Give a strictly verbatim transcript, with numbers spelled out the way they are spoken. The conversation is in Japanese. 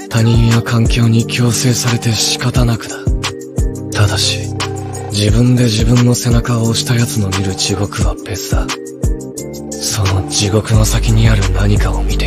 他人や環境に強制されて仕方なくだ。ただし、自分で自分の背中を押した奴の見る地獄は別だ。その地獄の先にある何かを見て